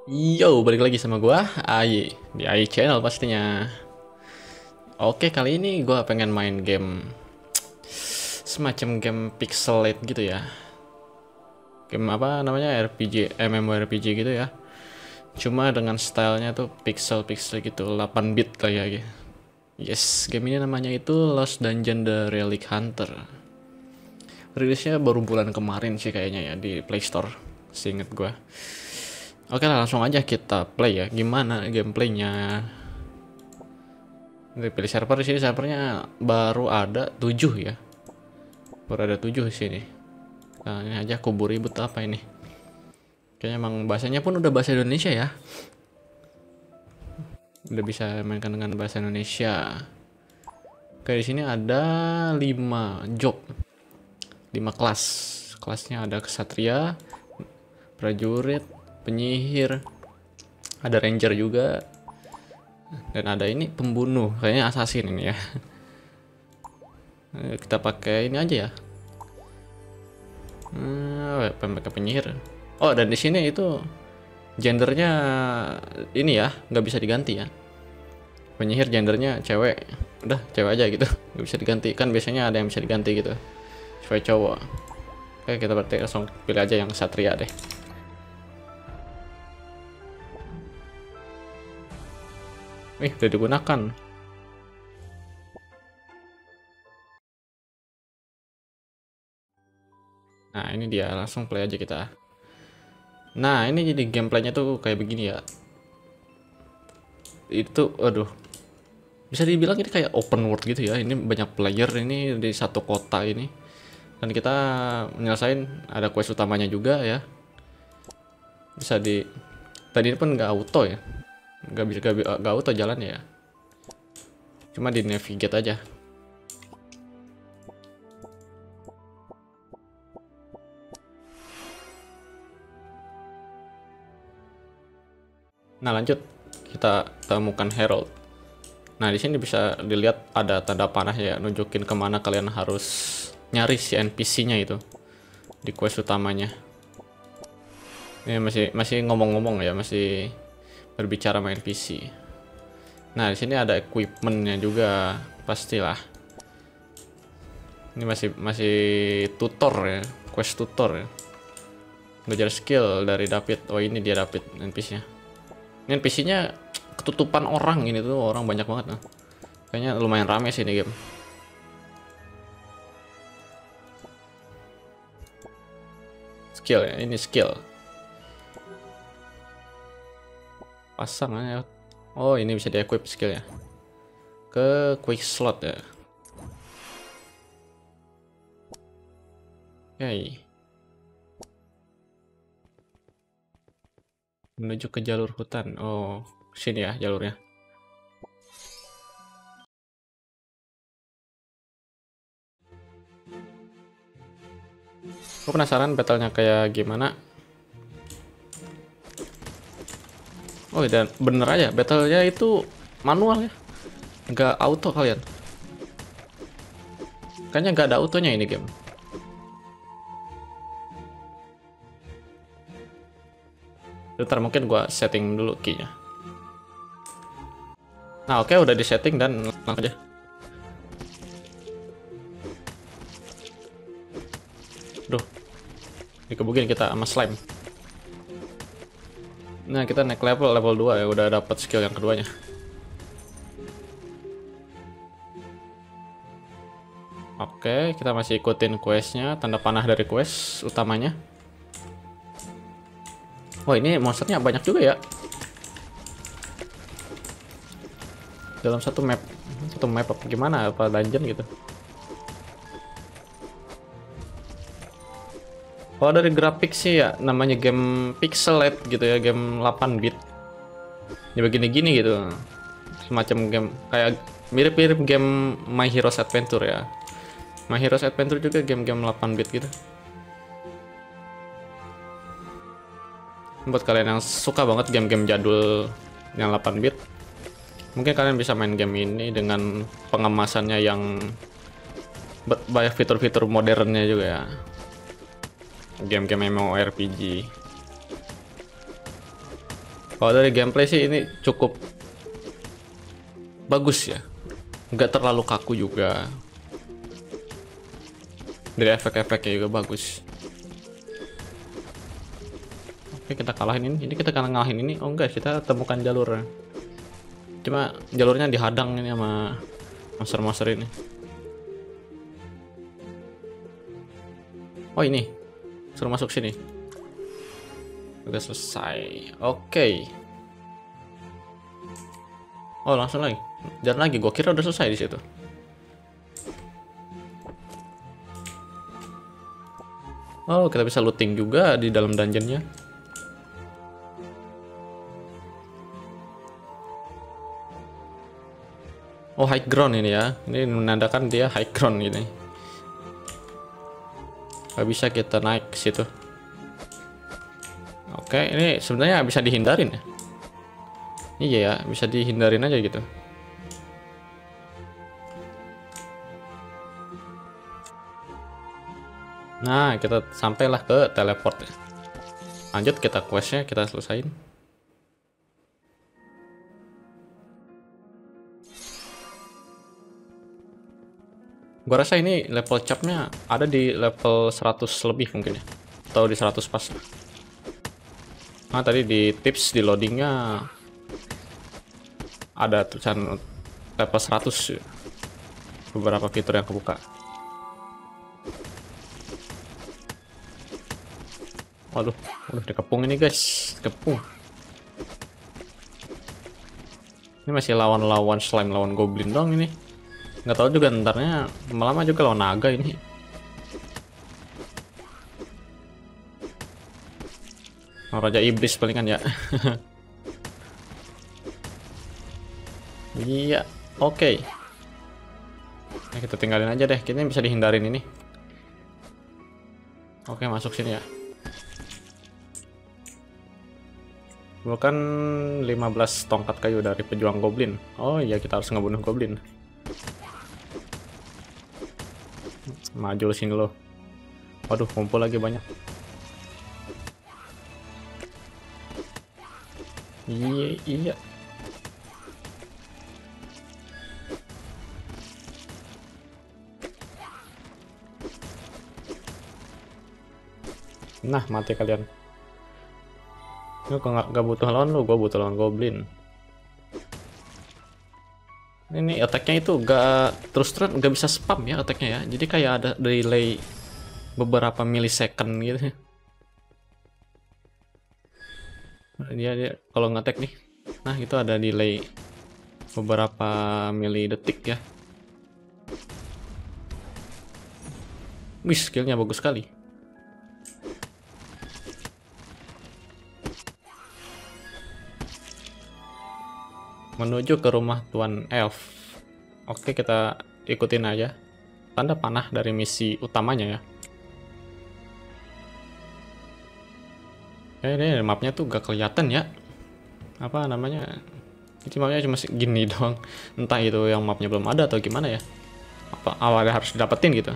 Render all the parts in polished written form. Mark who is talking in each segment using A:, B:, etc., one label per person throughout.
A: Yo, balik lagi sama gua, Ai, di Ai Channel pastinya. Oke, kali ini gua pengen main game semacam game pixelate gitu ya. Game apa namanya? RPG, MMORPG gitu ya. Cuma dengan stylenya tuh pixel-pixel gitu, 8 bit lah ya. Yes, game ini namanya itu Lost Dungeon The Relic Hunter. Rilisnya baru bulan kemarin sih kayaknya ya di Play Store, seinget gua. Oke lah, langsung aja kita play ya. Gimana gameplaynya? Pilih server di sini, servernya baru ada 7 ya. Baru ada 7 di sini. Nah, ini aja kubur ribut apa ini? Kayaknya emang bahasanya pun udah bahasa Indonesia ya. Udah bisa mainkan dengan bahasa Indonesia. Kayak di sini ada 5 job. 5 kelas. Kelasnya ada kesatria, prajurit, penyihir, ada ranger juga. Dan ada ini pembunuh, kayaknya assassin ini ya. Kita pakai ini aja ya. Pakai penyihir. Oh, dan di sini itu gendernya ini ya, nggak bisa diganti ya. Penyihir gendernya cewek. Udah, cewek aja gitu. Nggak bisa diganti. Kan biasanya ada yang bisa diganti gitu. Supaya cowok. Oke, kita berarti langsung pilih aja yang satria deh. Wih, udah digunakan. Nah, ini dia, langsung play aja kita. Nah, ini jadi gameplaynya tuh kayak begini ya. Itu, aduh, bisa dibilang ini kayak open world gitu ya. Ini banyak player ini di satu kota ini. Dan kita menyelesaikan, ada quest utamanya juga ya. Bisa di, tadi pun nggak auto ya. Nggak bisa, nggak auto jalan ya. Cuma di navigate aja. Nah, lanjut kita temukan Herald. Nah, di sini bisa dilihat ada tanda panah ya, nunjukin kemana kalian harus nyari si NPC-nya itu di quest utamanya. Ini masih ngomong-ngomong ya, masih berbicara sama NPC. Nah, di sini ada equipment-nya juga, pastilah. Ini masih tutor ya, quest tutor ya. Belajar skill dari David. Oh, ini dia David NPC-nya. Ini NPC-nya ketutupan orang, ini tuh orang banyak banget nah. Kayaknya lumayan rame sih ini game. Skill ya, ini skill. Pasang aja. Oh, ini bisa di-equip skill ya. Ke quick slot ya. Oke. Menuju ke jalur hutan. Oh, sini ya jalurnya. Aku penasaran battlenya kayak gimana. Oh, dan bener aja battlenya itu manual ya, nggak auto kalian. Kayaknya nggak ada autonya ini game. Bentar, mungkin gua setting dulu keynya. Nah, oke, udah di setting dan langsung aja. Duh, dikebukin kita sama slime. Nah, kita naik level 2 ya, udah dapat skill yang keduanya. Oke, kita masih ikutin questnya, tanda panah dari quest utamanya. Wah, ini monsternya banyak juga ya. Dalam satu map apa gimana? Apa dungeon gitu? Kalau dari grafik sih ya, namanya game pixelate gitu ya, game 8 bit. Ya begini-gini gitu. Semacam game kayak mirip-mirip game My Heroes Adventure ya. My Heroes Adventure juga game-game 8 bit gitu. Buat kalian yang suka banget game-game jadul yang 8 bit, mungkin kalian bisa main game ini dengan pengemasannya yang banyak fitur-fitur modernnya juga ya. Game-game MMORPG. Kalau dari gameplay sih ini cukup bagus ya, nggak terlalu kaku juga. Dari efek-efeknya juga bagus. Oke, kita kalahin ini. Ini kita ngalahin ini. Oh enggak, kita temukan jalur. Cuma jalurnya dihadang ini sama monster-monster ini. Oh ini, suruh masuk sini. Udah selesai. Oke. Oh langsung lagi. Jalan lagi. Gua kira udah selesai di situ. Oh kita bisa looting juga di dalam dungeonnya. Oh high ground ini ya. Ini menandakan dia high ground ini. Gak bisa kita naik ke situ. Oke, ini sebenarnya bisa dihindarin ya. Iya ya, bisa dihindarin aja gitu. Nah, kita sampailah ke teleport. Lanjut kita questnya kita selesain. Gua rasa ini level capnya ada di level 100 lebih mungkin ya. Atau di 100 pas. Nah, tadi di tips di loadingnya ada tulisan level 100 ya. Beberapa fitur yang kebuka. Waduh, udah dikepung ini guys, dikepung. Ini masih lawan slime, lawan goblin dong ini. Nggak tahu juga ntarnya lama-lama juga lawan naga ini. Oh, Raja Iblis palingan ya. Iya, oke. Nah, kita tinggalin aja deh, kita bisa dihindarin ini. Oke, masuk sini ya. Bukan 15 tongkat kayu dari pejuang goblin. Oh iya, kita harus ngebunuh goblin. Maju sini lo. Waduh, kumpul lagi banyak. Iya. Nah, mati kalian. Lu nggak butuh lawan lu, gua butuh lawan goblin. Ini attack-nya itu terus nggak bisa spam ya attack-nya ya. Jadi kayak ada delay beberapa millisecond gitu. Dia kalau nge-attack nih. Nah, itu ada delay beberapa mili detik ya. Wih, skillnya bagus sekali. Menuju ke rumah Tuan Elf. Oke, kita ikutin aja. Tanda panah dari misi utamanya ya. Ini mapnya tuh gak kelihatan ya. Apa namanya? Ini mapnya cuma segini doang. Entah itu yang mapnya belum ada atau gimana ya. Apa awalnya harus didapetin gitu.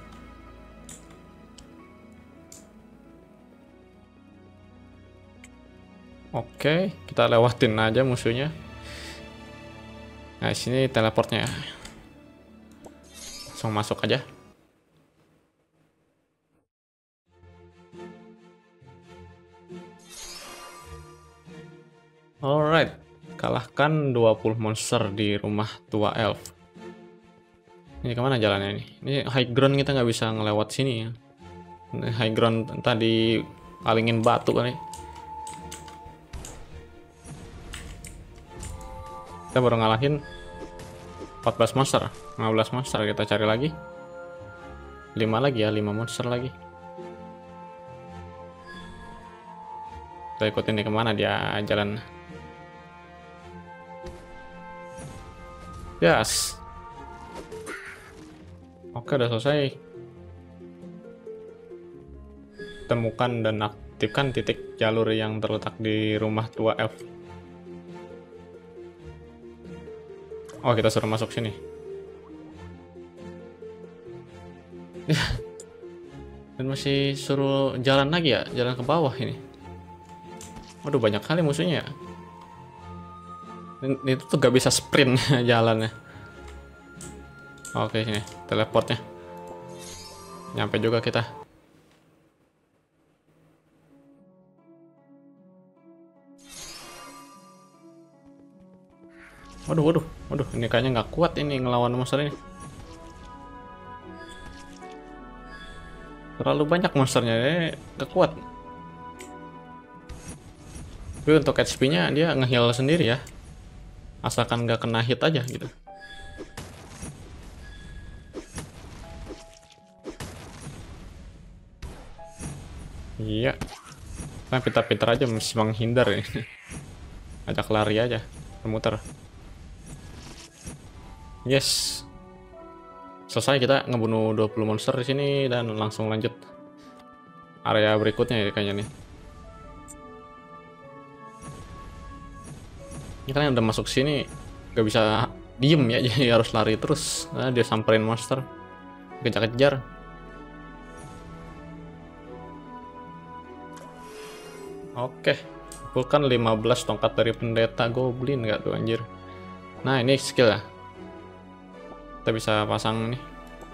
A: Oke, kita lewatin aja musuhnya. Nah, sini teleportnya. Langsung masuk aja. Alright, kalahkan 20 monster di rumah tua elf. Ini kemana jalannya ini? Ini high ground, kita nggak bisa ngelewat sini ya. Ini high ground tadi palingin batu kali. Kita baru ngalahin 14 monster, 15 monster, kita cari lagi. 5 lagi ya, 5 monster lagi. Kita ikutin nih kemana dia jalan. Yes. Oke, udah selesai. Temukan dan aktifkan titik jalur yang terletak di rumah tua elf. Oh, kita suruh masuk sini. Dan masih suruh jalan lagi ya, jalan ke bawah ini. Waduh, banyak kali musuhnya ya. Itu tuh gak bisa sprint jalannya. Oke, sini teleportnya. Nyampe juga kita. Waduh, waduh, waduh. Ini kayaknya nggak kuat ini ngelawan monster ini. Terlalu banyak monsternya, ini nggak kuat. Tapi untuk HP-nya dia nge-heal sendiri ya. Asalkan nggak kena hit aja gitu. Iya. Nah, pintar-pintar aja mesti menghindar ini. Ajak lari aja, muter. Yes. Selesai, kita ngebunuh 20 monster di sini dan langsung lanjut area berikutnya ya kayaknya nih. Ini kalian udah masuk sini gak bisa diem ya, jadi harus lari terus. Nah, dia samperin monster, kejar-kejar. Oke, bukan 15 tongkat dari pendeta goblin nggak tuh anjir. Nah, ini skill ya. Kita bisa pasang nih.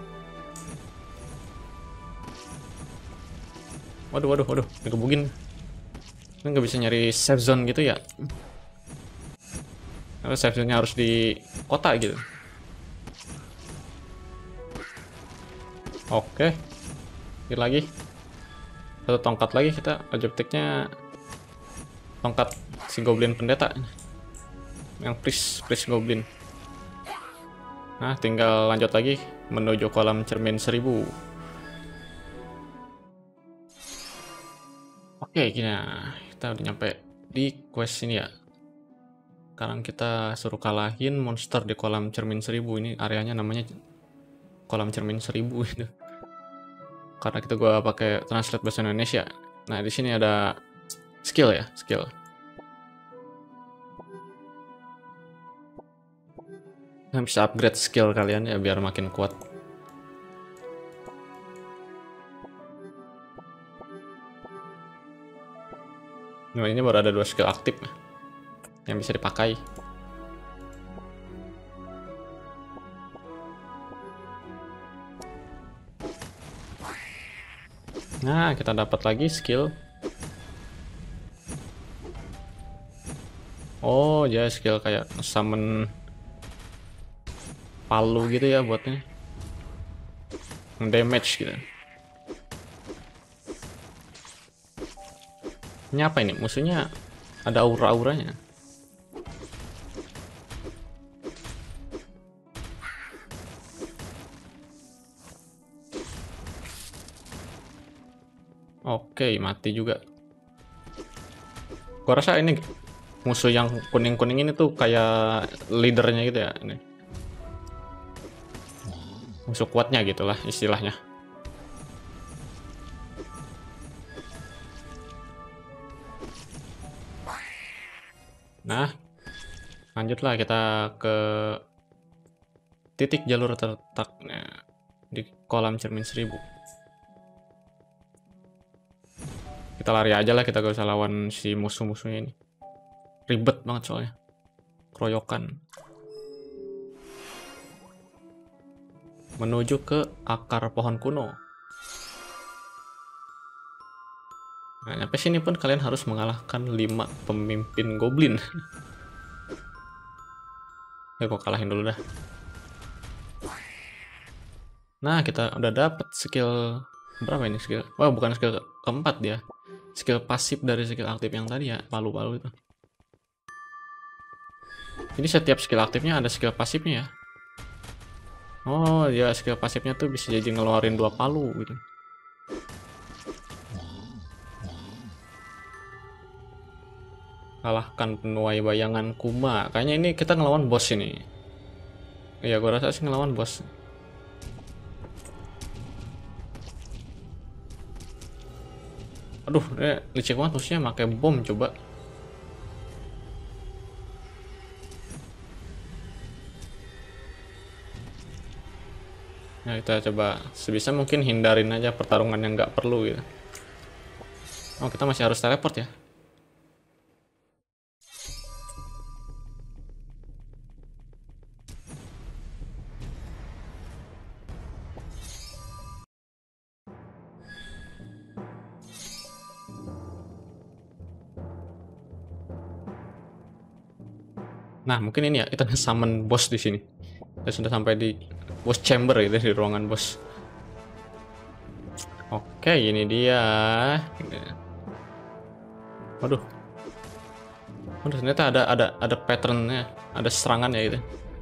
A: Waduh, waduh, waduh, dikebugin. Ini nggak bisa nyari safe zone gitu ya. Karena safe zone-nya harus di kota gitu. Oke. Ini lagi. Satu tongkat lagi, kita objektifnya tongkat si goblin pendeta. Yang priest goblin. Nah, tinggal lanjut lagi menuju kolam cermin 1000. Oke, kita udah nyampe di quest ini ya. Sekarang kita suruh kalahin monster di kolam cermin 1000. Ini areanya namanya kolam cermin 1000 itu. Karena kita gua pakai translate bahasa Indonesia. Nah, di sini ada skill ya, skill. Nah, bisa upgrade skill kalian ya biar makin kuat. Nah, ini baru ada 2 skill aktif yang bisa dipakai. Nah, kita dapat lagi skill. Oh, ya skill kayak summon palu gitu ya buatnya. Damage gitu. Ini apa ini? Musuhnya ada aura-auranya. Oke, mati juga. Gua rasa ini musuh yang kuning-kuning ini tuh kayak leadernya gitu ya. Ini. Musuh kuatnya gitulah istilahnya. Nah, lanjutlah kita ke titik jalur terletaknya di kolam cermin 1000. Kita lari aja lah, kita gak usah lawan si musuh-musuhnya ini. Ribet banget soalnya. Keroyokan. Menuju ke akar pohon kuno. Nah, nyampe sini pun kalian harus mengalahkan 5 pemimpin goblin. Ya, gua kalahin dulu dah. Nah, kita udah dapet skill berapa ini skill? Wah, bukan skill keempat dia. Skill pasif dari skill aktif yang tadi ya, palu-palu itu. Jadi setiap skill aktifnya ada skill pasifnya ya. Oh, ya skill pasifnya tuh bisa jadi ngeluarin 2 palu gitu. Kalahkan penuai bayangan Kuma. Kayaknya ini kita ngelawan bos ini. Iya, gua rasa sih ngelawan bos. Aduh, licik banget musuhnya pakai bom coba. Nah, kita coba sebisa mungkin hindarin aja pertarungan yang nggak perlu gitu. Oh, kita masih harus teleport ya. Nah, mungkin ini ya, kita summon bos di sini. Kita sudah sampai di boss chamber gitu, di ruangan bos. Oke, ini dia. Waduh. Waduh, ternyata ada patternnya, ada serangannya gitu.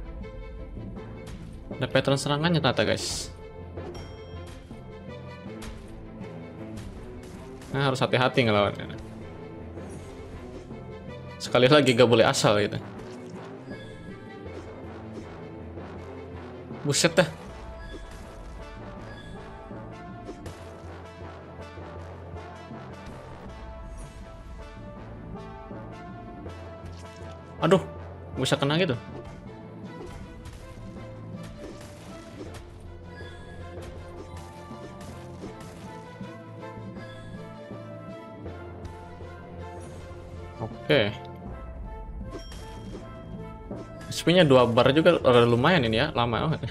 A: Ada pattern serangannya ternyata, guys. Nah, harus hati-hati ngelawannya. Sekali lagi gak boleh asal gitu. Buset dah. Aduh, bisa kena gitu. Oke. SP-nya 2 bar juga udah lumayan ini ya, lama banget.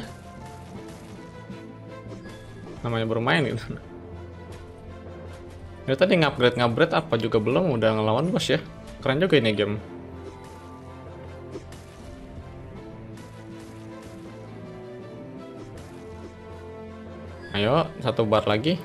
A: Namanya bermain gitu. Ya tadi ngupgrade apa juga belum, udah ngelawan bos ya. Keren juga ini game. Ayo, 1 bar lagi.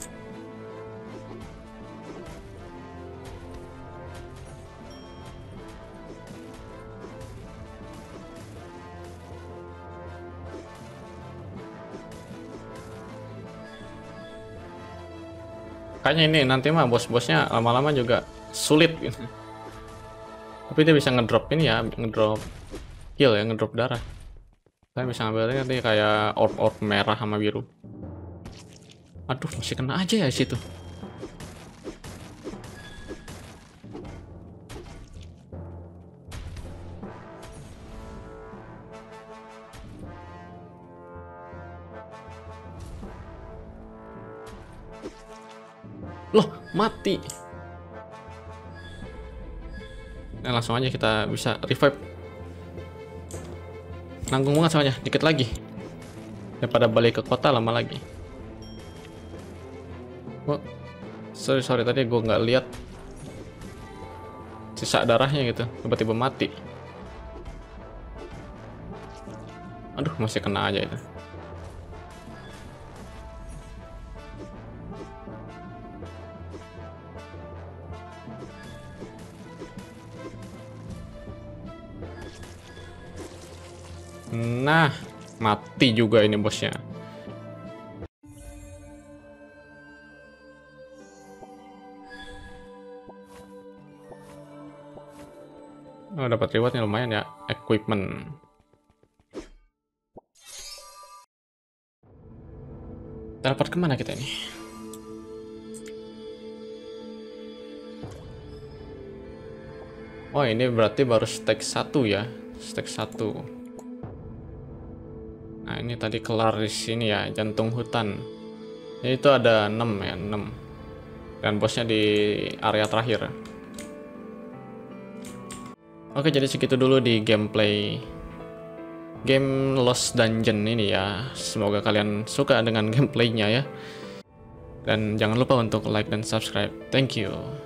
A: Kayaknya ini nanti mah bos-bosnya lama-lama juga sulit gitu. Tapi dia bisa ngedrop ini ya, ngedrop heal ya, ngedrop darah. Saya bisa ngambilnya nanti kayak orb-orb merah sama biru. Aduh, masih kena aja ya situ. Loh, mati. Nah, langsung aja kita bisa revive. Nanggung banget soalnya, dikit lagi. Daripada balik ke kota lama lagi. Oh, sorry tadi gue nggak lihat sisa darahnya gitu, tiba-tiba mati. Aduh, masih kena aja itu. Nah, mati juga ini bosnya. Oh, dapat rewardnya lumayan ya, equipment. Dapat kemana kita ini? Oh, ini berarti baru stack 1 ya, stack 1. Nah, ini tadi kelar di sini ya, jantung hutan. Ini itu ada 6 ya, 6. Dan bosnya di area terakhir. Oke, jadi segitu dulu di gameplay game Lost Dungeon ini ya. Semoga kalian suka dengan gameplaynya ya. Dan jangan lupa untuk like dan subscribe. Thank you.